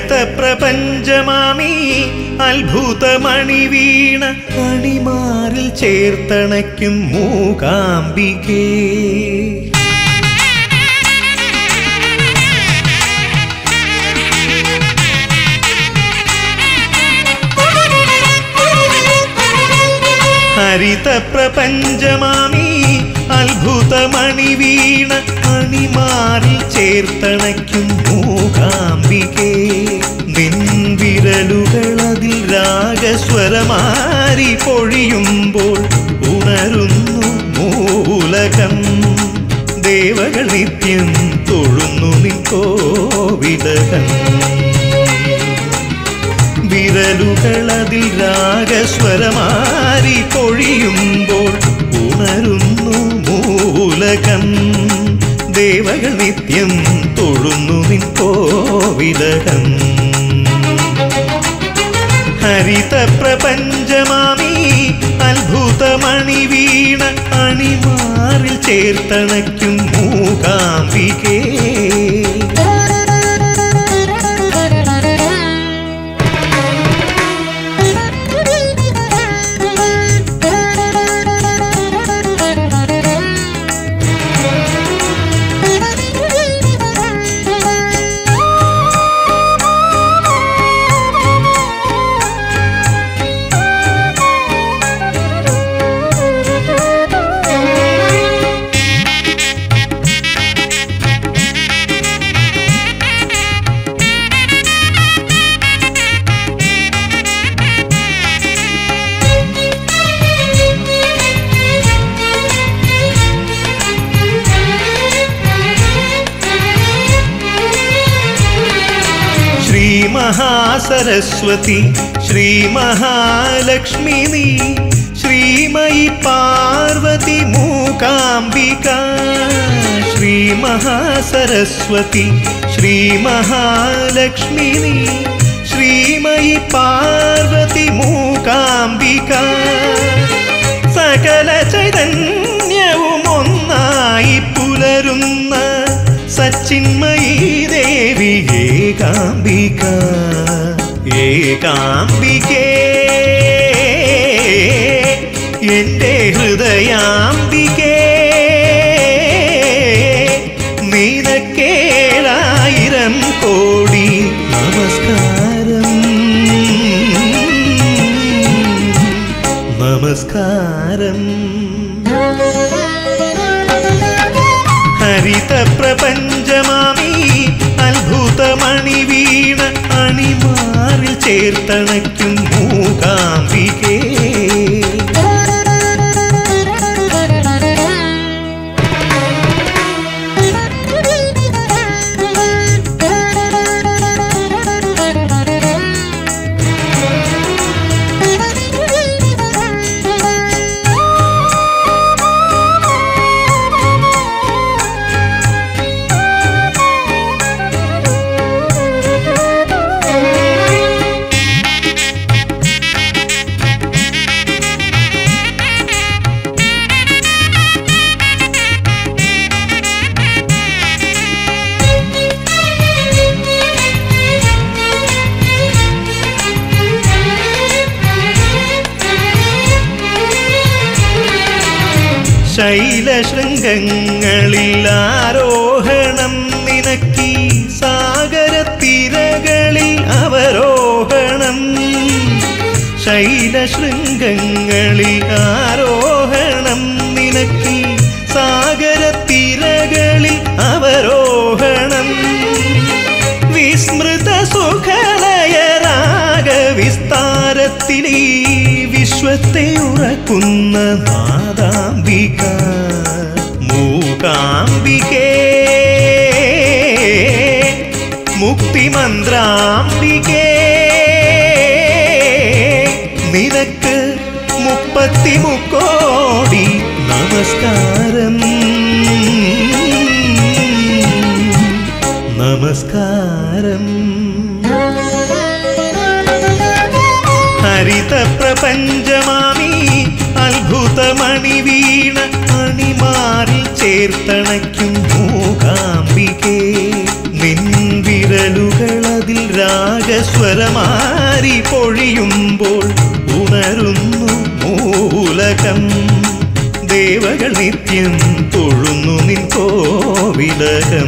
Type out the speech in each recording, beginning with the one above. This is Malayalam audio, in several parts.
പ്രപഞ്ചമാമീ അത്ഭുതമണി വീണ അണിമാറിൽ ചേർത്തണയ്ക്കും മൂകാംബികേ. ഹരിത പ്രപഞ്ചമാമീ അത്ഭുതമണി വീണ അണിമാറിൽ ചേർത്തണയ്ക്കും മൂകാംബികേ. നിൻ വിരലുകളതിൽ രാഗസ്വരമാരി പൊഴിയുമ്പോൾ ഉണരുന്നു മൂലകം. ദേവകൾ നിത്യം തൊഴുന്നു നിൻ കോവിലകം. വിരലുകളതിൽ രാഗസ്വരമാരി പൊഴിയുമ്പോൾ ഉണരുന്നു മൂലകം. ദേവകൾ നിത്യം തൊഴുന്നു നിൻ കോവിലകം. ഹരിത പ്രപഞ്ചമാമീ അത്ഭുതമണി വീണ അണിമാറിൽ ചേർത്തണയ്ക്കും മൂകാംബികേ. सरस्वती श्री महालक्ष्मी नी श्रीमयी पार्वती मूकांबिका. श्री महासरस्वती श्री महालक्ष्मी नी श्रीमयी पार्वती मूकांबिका. सकल चैतन्यवुम ഒന്നായി പുലരുന്ന സച്ചിന്മയീ ദേവി ഏകാംബിക. ഏകാംബികേ എൻ്റെ ഹൃദയാംബികേ. നിനക്കേഴായിരം കോടി നമസ്കാരം. നമസ്കാരം. ഹരിത പ്രപഞ്ചമാമീ അത്ഭുതമണി വീണ അണിമാറിൽ ചേർത്തണയ്ക്കും മൂകാംബികേ. ശൈലശൃംഗങ്ങളിൽ ആരോഹണം നിനക്കീ സാഗരത്തിരകളിൽ അവരോഹണം. ശൈലശൃംഗങ്ങളിൽ ആരോഹണം നിനക്കീ സാഗരത്തിരകളിൽ അവരോഹണം. വിസ്മൃത സുഖലയ രാഗവിസ്താരത്തിലീ വിശ്വത്തെ ഉറക്കുന്ന നാദാംബിക. മൂകാംബികേ മുക്തിമന്ത്രാംബികേ. നിനക്ക് 33 കോടി നമസ്കാരം. നമസ്കാരം. ഹരിത പ്രപഞ്ചമാമീ അത്ഭുതമണി വീണ അണിമാറിൽ ചേർത്തണയ്ക്കും മൂകാംബികേ. നിൻ വിരലുകളതിൽ അതിൽ രാഗസ്വരമാരി പൊഴിയുമ്പോൾ ഉണരുന്നു മൂലകം. ദേവകൾ നിത്യം തൊഴുന്നു നിൻ കോവിലകം.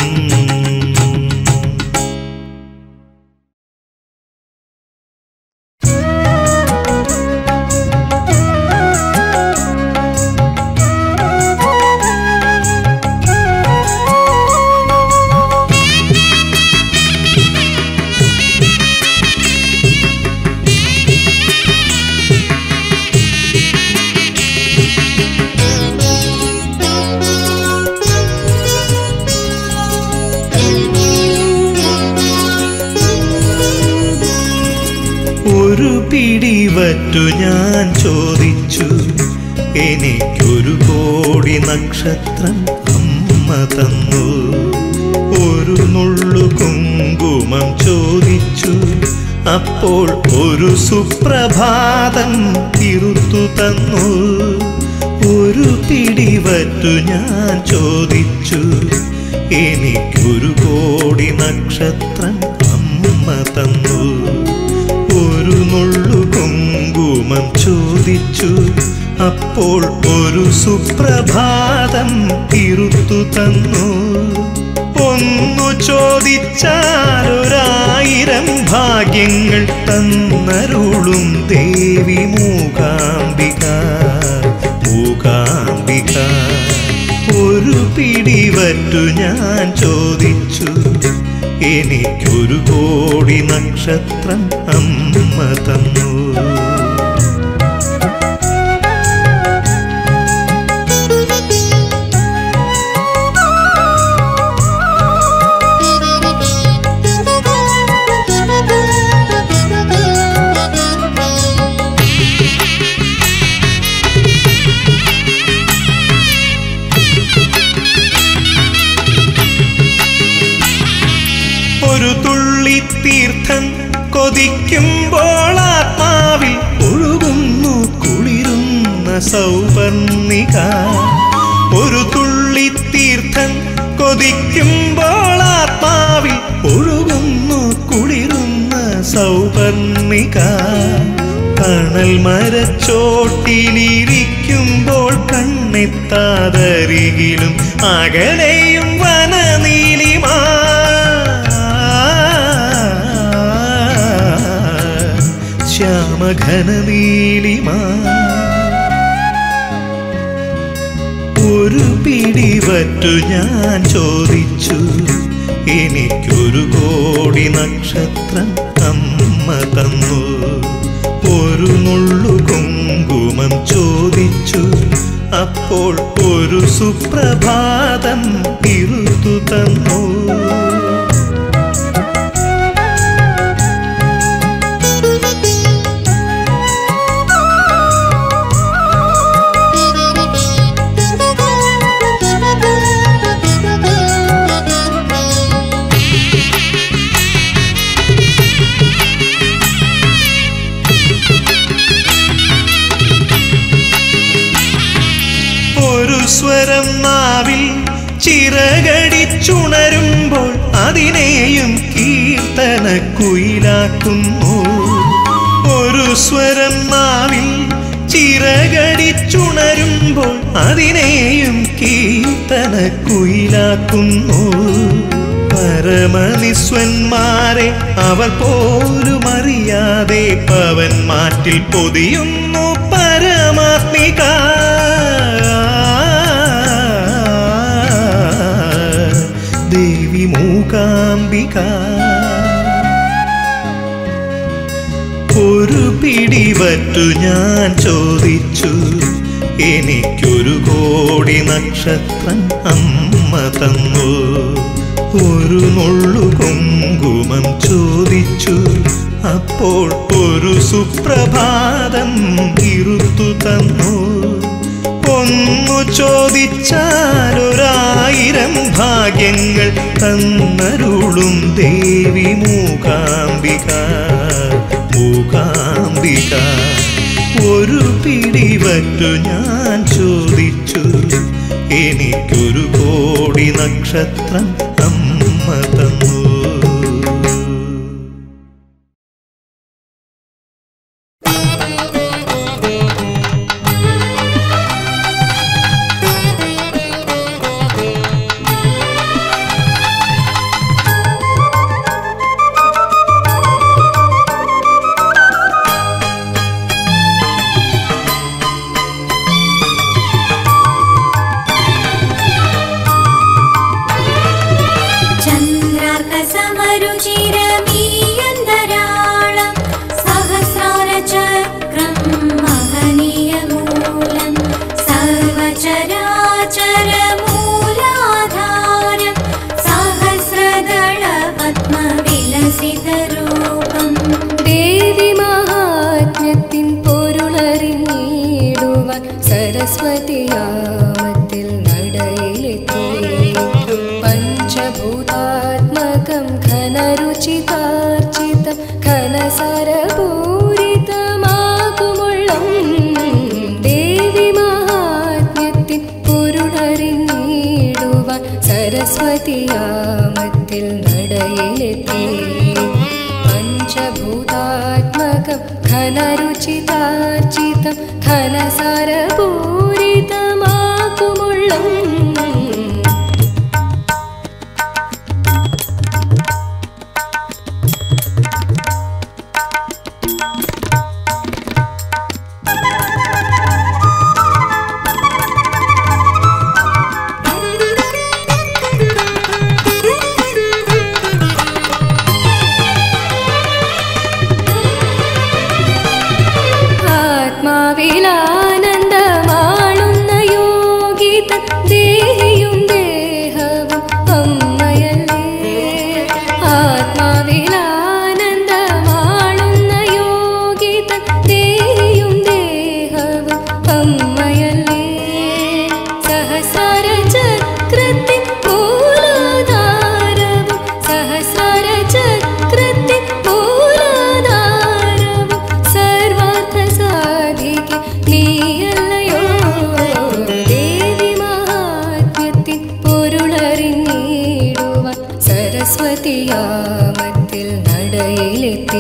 ഒരു പിടിവറ്റു ഞാൻ ചോദിച്ചു, എനിക്കൊരു കോടി നക്ഷത്രം അമ്മ തന്നു. ഒരു നുള്ളു കുങ്കുമം ചോദിച്ചു, അപ്പോൾ ഒരു സുപ്രഭാതം തിരുത്തു തന്നു. ഒരു പിടിവറ്റു ഞാൻ ചോദിച്ചു, എനിക്കൊരു കോടി നക്ഷത്രം അമ്മ തന്നു. ഒരു നുള്ളു കുങ്കുമം ചോദിച്ചു, അപ്പോൾ ഒരു സുപ്രഭാതം തിരുത്തു തന്നു. ഒന്നു ചോദിച്ചാൽ 1000 ഭാഗ്യങ്ങൾ തന്നരുളും ദേവി മൂകാംബിക. മൂകാംബിക ഒരു പിടിവറ്റു ഞാൻ ചോദിച്ചു, എനിക്കൊരു കോടി നക്ഷത്രം അമ്മ തന്നു. ഒരു തുള്ളി തീർത്ഥം കൊതിക്കുമ്പോൾ ആത്മാവിൽ ഒഴുകുന്നു കുളിരുന്ന സൗവർണിക. ഒരു തുള്ളി തീർത്ഥം കൊതിക്കുമ്പോൾ ആത്മാവിൽ ഒഴുകുന്നു കുളിരുന്ന സൗവർണിക. കണൽ മരച്ചോട്ടിലിരിക്കുമ്പോൾ കണ്ണെത്താതരികിലും അകലെയും വനനീലിമ. ശ്യാമഘനനീലിമ ഒരു പിടിവറ്റു ഞാൻ ചോദിച്ചു, എനിക്കൊരു കോടി നക്ഷത്രം അമ്മ തന്നു. ഒരു നുള്ളു കുങ്കുമം ചോദിച്ചു, അപ്പോൾ ഒരു സുപ്രഭാതം തിരുത്തു തന്നു. സ്വരം നാവിൽ ചിറകടിച്ചുണരുമ്പോൾ അതിനെയും കീർത്തനക്കുയിലാക്കുന്നു. ഒരു സ്വരം നാവിൽ ചിറകടിച്ചുണരുമ്പോൾ അതിനെയും കീർത്തനക്കുയിലാക്കുന്നു. പരമനിസ്വന്മാരെ അവർ പോലും അറിയാതെ പവന്മാറ്റിൽ പൊതിയുന്നു പരമാത്മിക. ദേവി മൂകാംബിക ഒരു പിടിവറ്റു ഞാൻ ചോദിച്ചു, എനിക്കൊരു കോടി നക്ഷത്രം അമ്മ തന്നു. ഒരു നുള്ളു കുങ്കുമം ചോദിച്ചു, അപ്പോൾ ഒരു സുപ്രഭാതം തിരുത്തു തന്നു. ഒന്നു ചോദിച്ചാൽ 1000 ഭാഗ്യങ്ങൾ തന്നരുളും ദേവി മൂകാംബിക. മൂകാംബിക ഒരു പിടിവറ്റു ഞാൻ ചോദിച്ചു, എനിക്കൊരു കോടി നക്ഷത്രം അമ്മ തന്നു. सरस्वतीयामത്തിൽ നടയിലെത്തി പഞ്ചഭൂതാത്മകം ഘനരുചിതാർച്ചിതം ഘനസാരപൂരിതമാകുമുള്ളം ദേവി മഹാത്മ്യത്തിൻ പൊരുളറിഞ്ഞിടുവാൻ सरस्वतीयामത്തിൽ നടയിലെത്തി പഞ്ചഭൂതാത്മകം ഘനരുചിതാർച്ചിതം ഘനസാരപൂരിതമാകുമുള്ളം ആത്മാവിലാനന്ദമാളുന്ന യോഗിത ദേഹിയും ദേഹവും അമ്മയല്ലേ ആത്മാവിലാനന്ദമാളുന്ന യോഗിത ദേഹിയും ദേഹവും അമ്മയല്ലേ സഹസ്ര ചക്രത്തിൻ മൂലാധാരവും സഹസ്ര ചക്രത്തിൻ മൂലാധാരവും സർവാർത്ഥ സാധിക്ക് നീയല്ലയോ ദേവി മഹാത്മ്യത്തിൻ പൊരുളറിഞ്ഞിടുവാൻ सरस्वतीयामത്തിൽ നടയിലെത്തി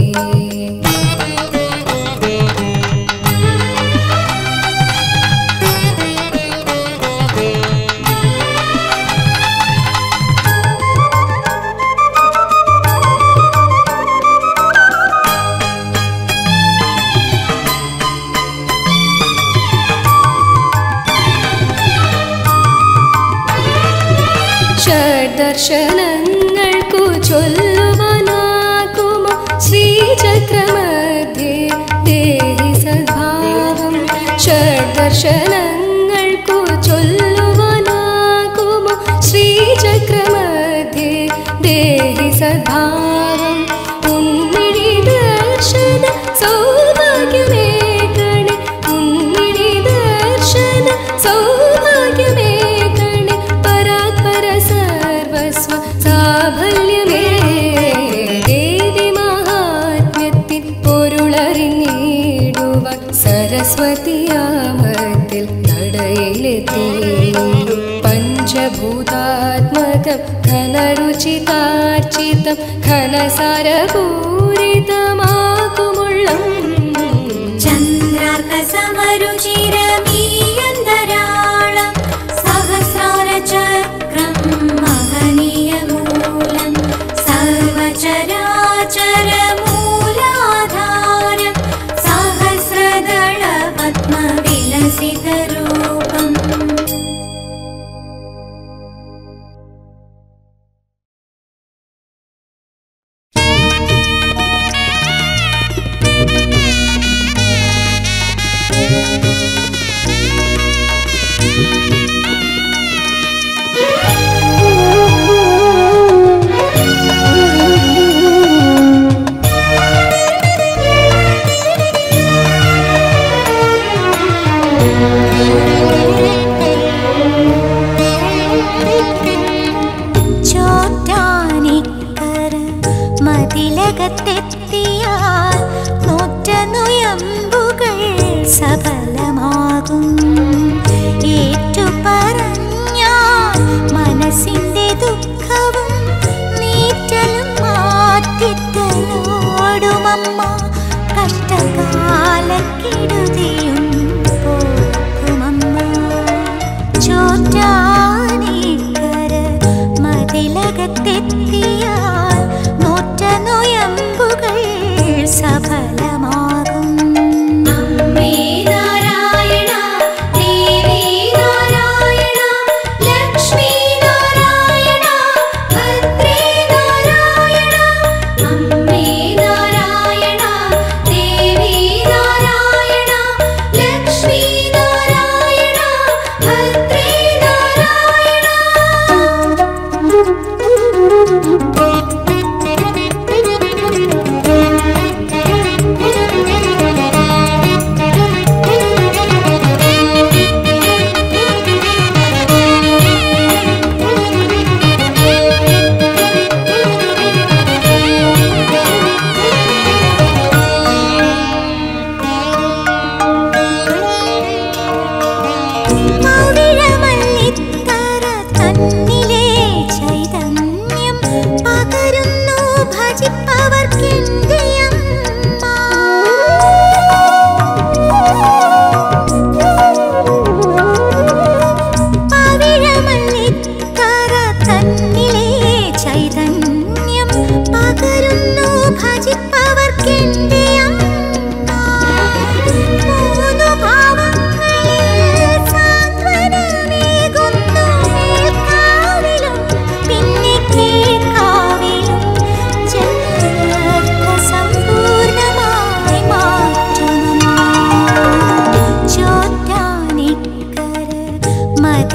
ഷഡ്ദർശനങ്ങൾക്കു ചൊല്ലുവാനാകുമോ ശ്രീചക്രമധ്യേ ദേഹി സദ്ഭാവം ഷഡ്ദർശനങ്ങൾക്കു ചൊല്ലുവാനാകുമോ ശ്രീചക്രമധ്യേ ദേഹി സദ്ഭാവം ഉന്നിടി ദർശന സൗഭാഗ്യമേ ഗണേ ഉന്നിടി ദർശന സൗഭാഗ്യമേ ഗണേ പരാത്പര സർവസ്വ സാഫല്യമേ ദേവി മഹാത്മ്യത്തിൻ പൊരുളറിഞ്ഞിടുവാൻ सरस्वतीयामത്തിൽ നടയിലെത്തി പഞ്ചഭൂതാത്മകം ഘനരുചിതാർച്ചിതം ഘനസാരപൂരിതമാകുമുള്ളം ചന്ദ്രാർക്ക സമരുചിരമീയന്തരാളം സഹസ്രാര ചക്രം മഹനീയമൂലം സർവചരാചര മൂലാധാരം സഹസ്രദള പത്മവിലസിതരൂപം ചോറ്റാനിക്കര മതിലകത്തെത്തിയാൽ നൂറ്റനുയമ്പുകൾ സഫലമാകും ഏറ്റുപറഞ്ഞാൽ മനസ്സിന്റെ ദുഃഖവും നീറ്റലും മാറ്റിത്തലോടുമമ്മ കഷ്ടകാലക്കിടുതിയും പോക്കുമമ്മ ചോറ്റാനിക്കര മതിലകത്തെത്തിയാൽ നൂറ്റനുയമ്പുകൾ സഫലമാകും അമ്മേ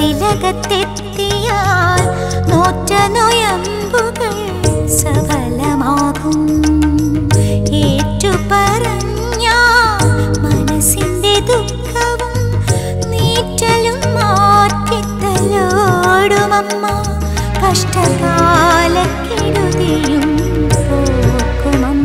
മതിലകത്തെത്തിയാൽ നോറ്റ നൊയമ്പുകൾ സഫലമാകും. ഏറ്റുപറഞ്ഞ മനസ്സിന്റെ ദുഃഖവും നീറ്റലും മാറ്റിത്തലോടുമമ്മ. കഷ്ടകാലക്കെടുതിയും പോക്കുമമ്മ.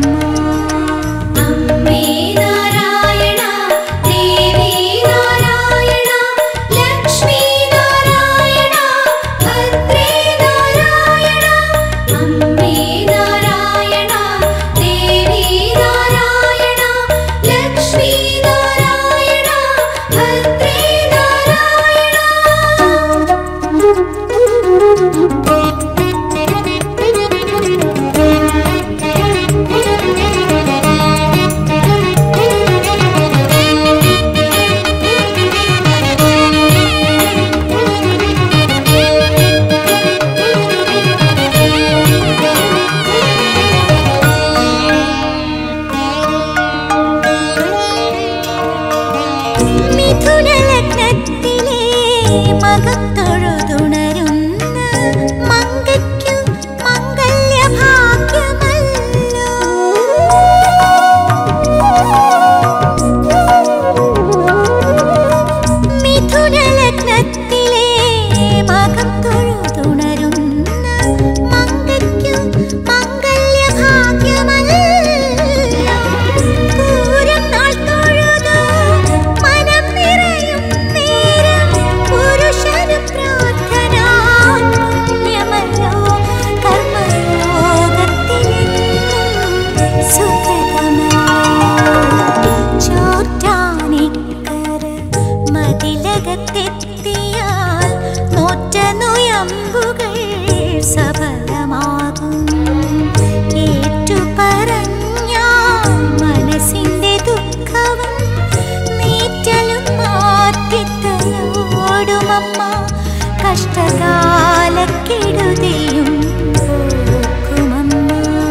കഷ്ടകാലക്കെടുതിയും പോക്കുമമ്മ.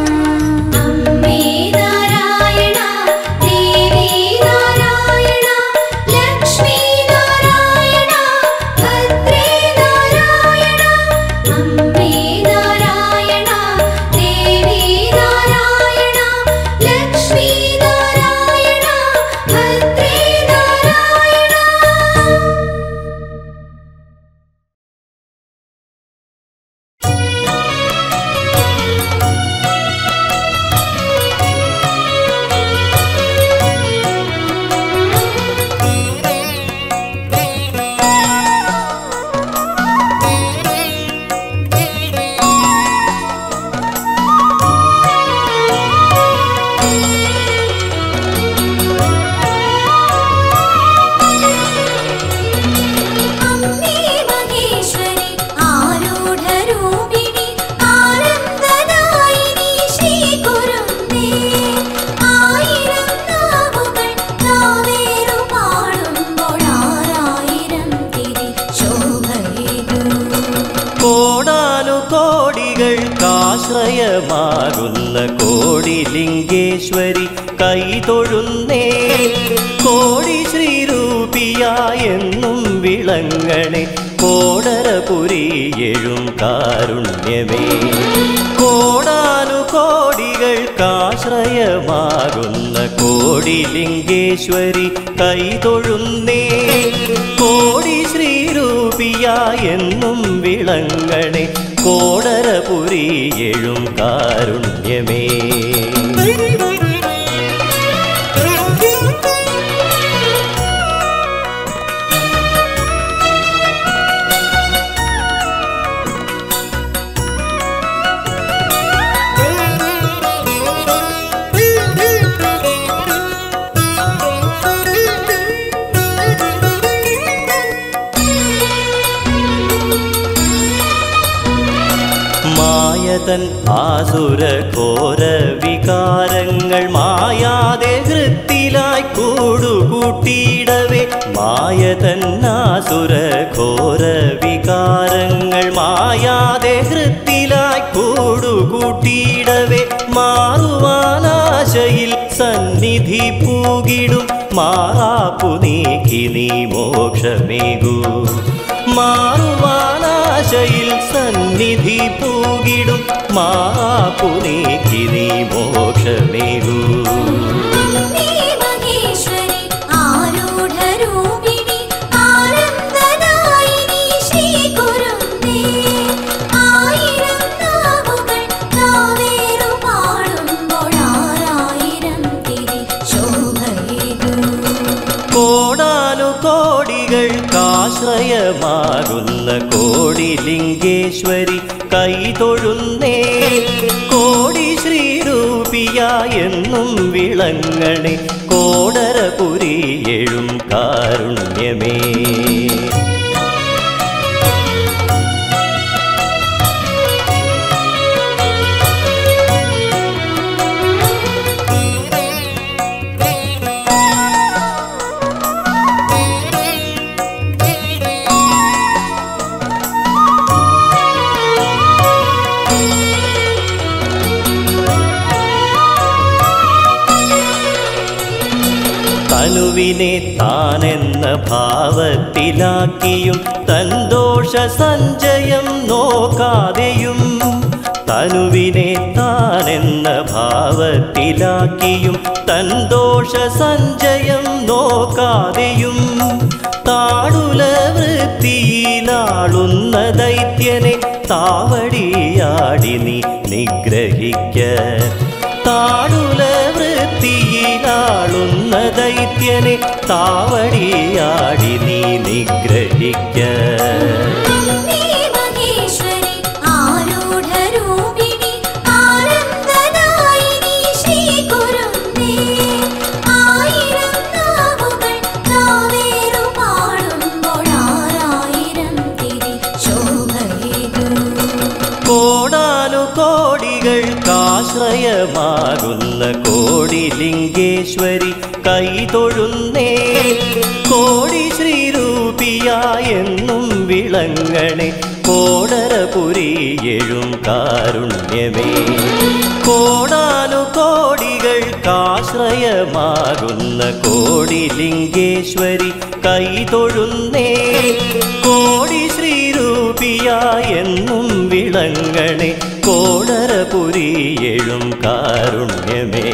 ആശ്രയമാകുന്ന കോടിലിംഗേശ്വരി കൈതൊഴുന്നേ. കോടി ശ്രീരൂപിയായെന്നും വിളങ്ങണേ കോടരപുരിയെഴും കാരുണ്യമേ. കോടാനുകോടികൾക്കാശ്രയമാകുന്ന കോടിലിംഗേശ്വരി കൈതൊഴുന്നേ. കോടി ശ്രീരൂപിയായെന്നും വിളങ്ങണേ കോടരപുരിയെഴും കാരുണ്യമേ. മായതൻ ആസുര ഘോര വികാരങ്ങൾ മായാതെ ഹൃത്തിലായി കൂടുകൂട്ടിയിടവേ. മായതൻ ആസുര ഘോര വികാരങ്ങൾ മായാതെ ഹൃത്തിലായി കൂടുകൂട്ടിയിടവേ. മാറുവാനാശയിൽ സന്നിധി പൂകിടും മാറാപ്പു നീക്കി നീ മോക്ഷമേകൂ. മാറുവാനാശയിൽ സന്നിധി പൂകിടും മാപ്പുനീക്കി നീ മോക്ഷമേകൂ. അമ്മേ മഹേശ്വരി ആരൂഢരൂപിണി ആനന്ദദായിനി ശ്രീ കുരുന്നേ. ആയിരം നാവുകൾ നാവേറു പാടുമ്പോൾ ആറായിരം തിരി ശോഭയേകൂ. കോടാനുകോടികൾക്കാശ്രയമാകുന്ന കോടിലിംഗേശ്വരി കൈതൊഴുന്നേ. കോടി ശ്രീരൂപിയായെന്നും വിളങ്ങണേ കോടരപുരിയെഴും കാരുണ്യമേ. തനുവിനെ താനെന്ന ഭാവത്തിലാക്കിയും തന്തോഷ സഞ്ചയം നോക്കാതെയും തനുവിനെ താനെന്ന ഭാവത്തിലാക്കിയും തന്തോഷ സഞ്ചയം നോക്കാതെയും താടുല വൃത്തിയിലാളുന്ന ദൈത്യനെ താവടിയാടി നീ നിഗ്രഹിക്ക. താടുല വൃത്തിയിലാളുന്ന ദൈത്യനെ താവടിയാടി നീ നിഗ്രഹിക്ക. അമ്മേ മഹേശ്വരി ആരൂഢരൂപിണി ആനന്ദദായിനി ശ്രീ കുരുന്നേ. ആയിരം നാവുകൾ നാവേറു പാടുമ്പോൾ ആറായിരം തിരി ശോഭയേകൂ. കോടാനുകോടികൾക്കാശ്രയമാകുന്ന കോടിലിംഗേശ്വരി കൈതൊഴുന്നേ. കോടി ശ്രീരൂപിയായെന്നും വിളങ്ങണേ കോടരപുരിയെഴും കാരുണ്യമേ. കോടാനുകോടികൾക്കാശ്രയമാകുന്ന കോടിലിംഗേശ്വരി കൈതൊഴുന്നേ. കോടി ശ്രീരൂപിയായെന്നും വിളങ്ങണേ കോടരപുരിയെഴും കാരുണ്യമേ.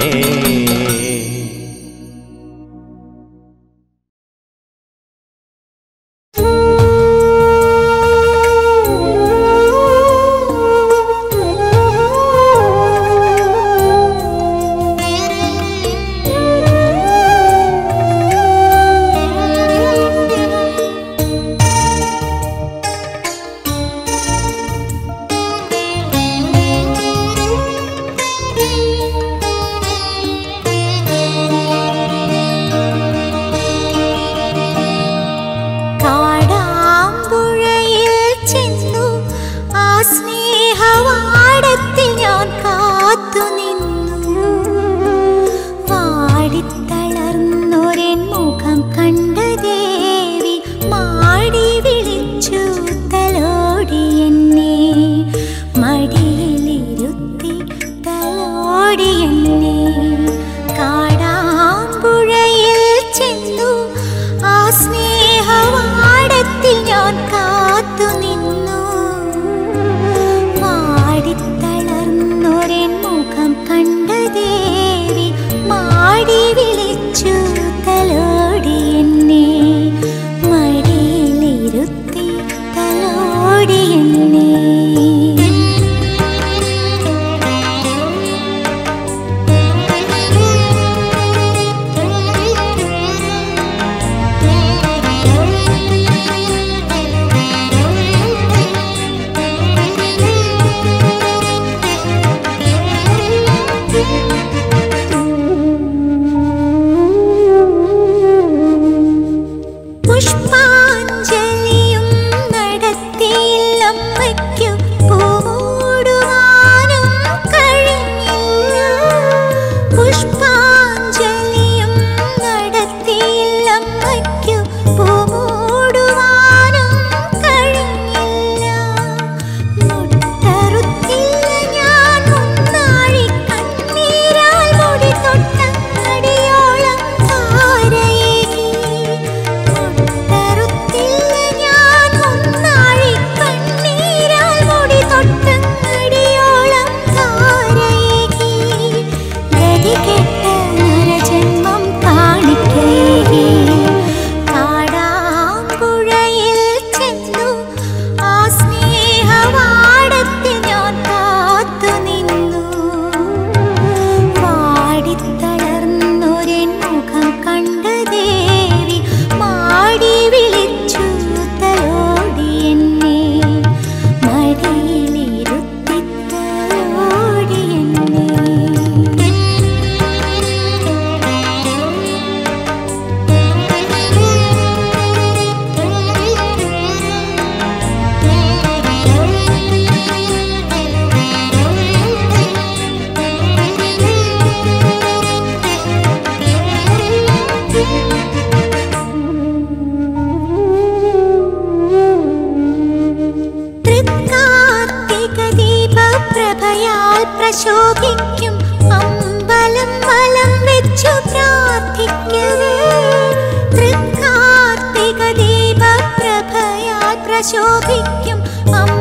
പ്രശോഭിക്കും അമ്പലം വലം വെച്ചു പ്രാർത്ഥിക്കവേ തൃക്കാർത്തിക ദീപപ്രഭയാൽ പ്രശോഭിക്കും